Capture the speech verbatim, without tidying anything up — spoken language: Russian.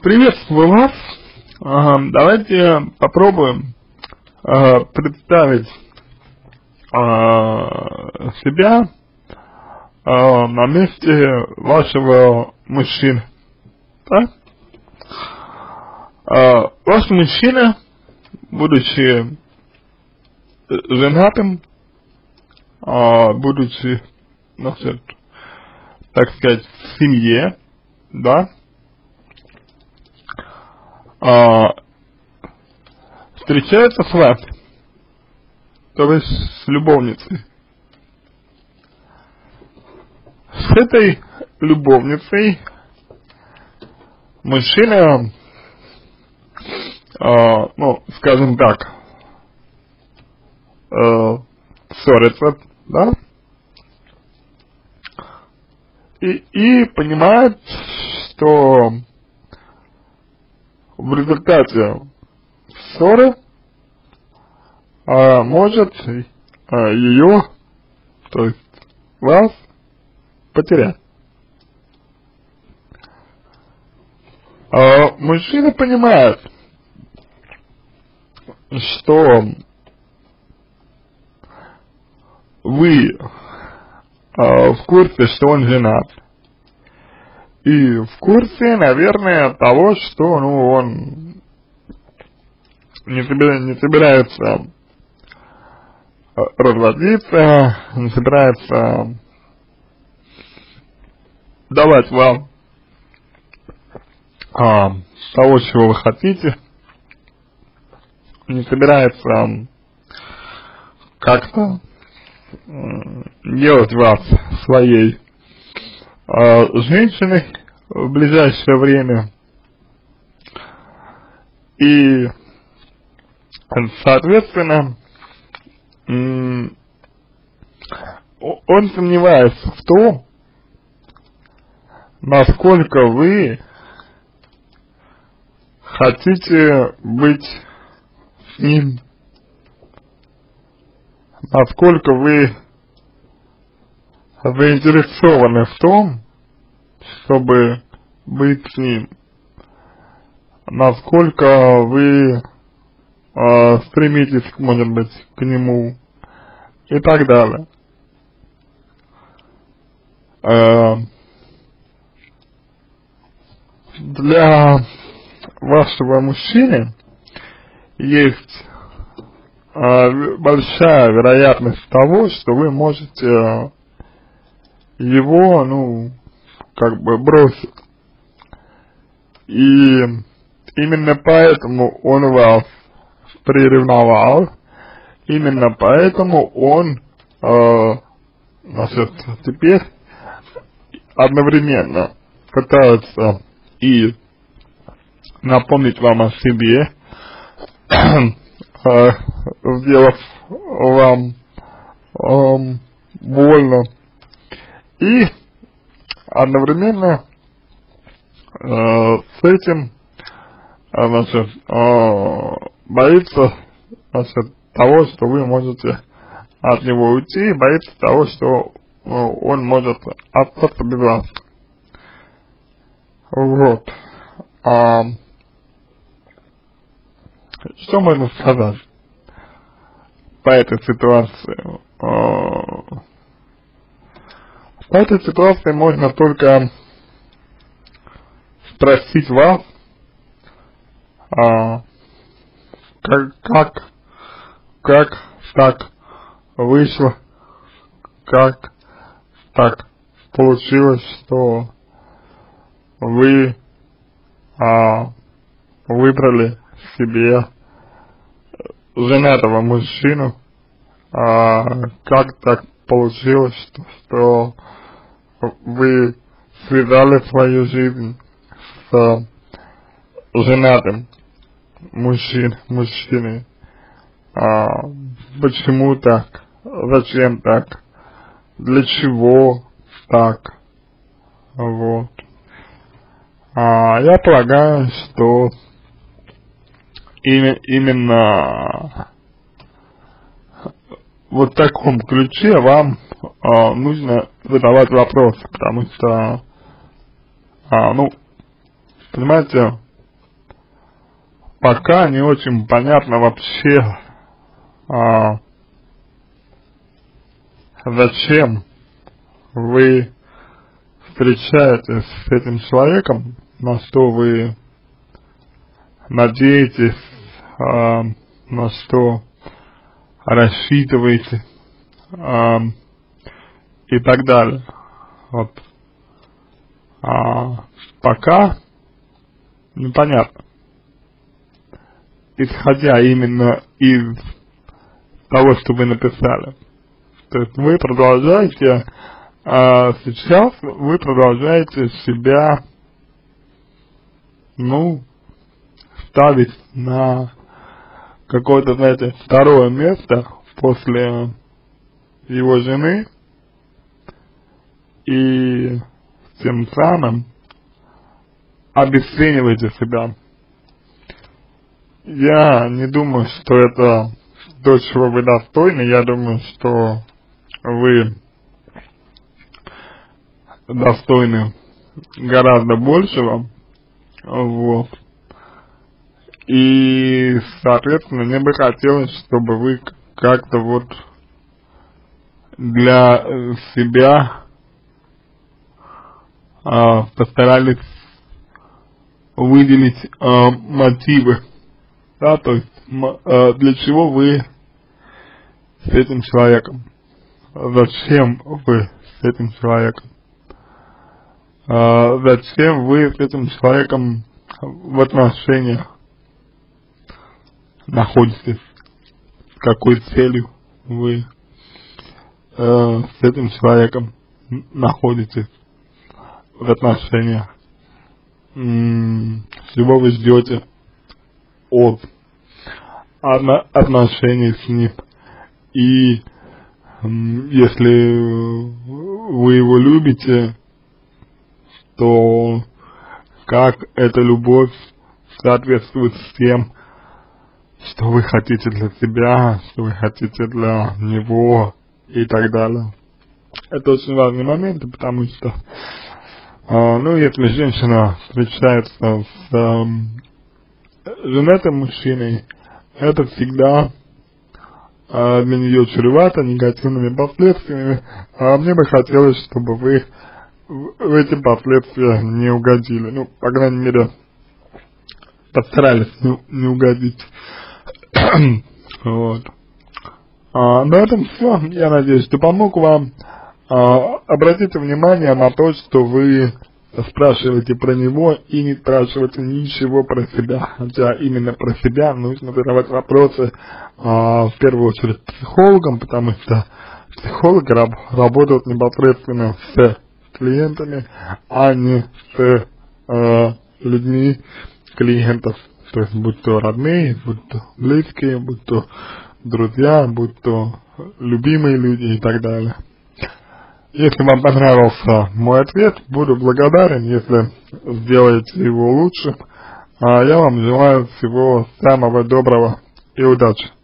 Приветствую вас. Ага, давайте попробуем э, представить э, себя э, на месте вашего мужчины. Да? Э, ваш мужчина, будучи женатым, э, будучи, значит, так сказать, в семье, да, А, встречается с вами, то есть с любовницей. С этой любовницей мужчина, а, ну, скажем так, а, ссорится, да, и, и понимает, что в результате ссоры а, может а, ее, то есть вас, потерять. А, мужчина понимает, что вы а, в курсе, что он женат. И в курсе, наверное, того, что, ну, он не, собира, не собирается разводиться, не собирается давать вам а, того, чего вы хотите, не собирается как-то делать вас своей а, женщиной в ближайшее время. И, соответственно, он сомневается в том, насколько вы хотите быть с ним, насколько вы заинтересованы в том, чтобы быть с ним, насколько вы э, стремитесь, может быть, к нему и так далее. Э, для вашего мужчины есть э, большая вероятность того, что вы можете его, ну, как бы бросить. И именно поэтому он вас приревновал, именно поэтому он, э, значит, теперь одновременно пытается и напомнить вам о себе, э, сделав вам э, больно, и одновременно э, с этим, э, значит, э, боится, значит, того, что вы можете от него уйти, и боится того, что э, он может остаться без вас. Вот. А, что можно сказать по этой ситуации? Э, по этой ситуации можно только спросить вас, а, как, как, как так вышло, как так получилось, что вы а, выбрали себе женатого мужчину, а, как так получилось, что, что вы связали свою жизнь с женатым мужчин, мужчиной. А, почему так? Зачем так? Для чего так? Вот. А, я полагаю, что именно, именно вот в таком ключе вам а, нужно задавать вопросы, потому что, а, ну, понимаете, пока не очень понятно вообще, а, зачем вы встречаетесь с этим человеком, на что вы надеетесь, а, на что рассчитываете, а, и так далее. Вот. А, пока непонятно. Исходя именно из того, что вы написали. То есть вы продолжаете, а, сейчас вы продолжаете себя, ну, ставить на какое-то, знаете, второе место после его жены, и тем самым обесцениваете себя. Я не думаю, что это то, чего вы достойны. Я думаю, что вы достойны гораздо большего. Вот. И, соответственно, мне бы хотелось, чтобы вы как-то вот для себя а, постарались выделить а, мотивы, да, то есть а, для чего вы с этим человеком, зачем вы с этим человеком, а, зачем вы с этим человеком в отношениях находитесь, с какой целью вы э, с этим человеком находитесь в отношениях, м-м, чего вы ждете от одно- отношений с ним, и м, если вы его любите, то как эта любовь соответствует с тем, что вы хотите для себя, что вы хотите для него и так далее. Это очень важный момент, потому что, э, ну, если женщина встречается с э, женатым мужчиной, это всегда э, для нее чревато негативными последствиями, а мне бы хотелось, чтобы вы в эти последствия не угодили, ну, по крайней мере, постарались не, не угодить. Вот. А, на этом все. Я надеюсь, что помог вам. А, обратите внимание на то, что вы спрашиваете про него и не спрашиваете ничего про себя. Хотя именно про себя нужно задавать вопросы а, в первую очередь психологам, потому что психологи раб работают непосредственно с клиентами, а не с э, людьми клиентов. То есть, будь то родные, будь то близкие, будь то друзья, будь то любимые люди и так далее. Если вам понравился мой ответ, буду благодарен, если сделаете его лучше. А я вам желаю всего самого доброго и удачи.